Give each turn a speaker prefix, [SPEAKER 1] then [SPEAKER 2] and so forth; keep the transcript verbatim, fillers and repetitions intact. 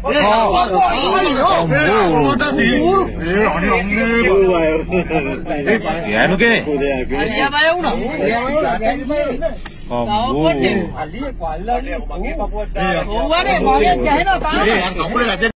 [SPEAKER 1] Ano ke?
[SPEAKER 2] Alia bayar una.
[SPEAKER 1] Oh,
[SPEAKER 2] Ali kuala ni. Oh, ada bayar jangan nak.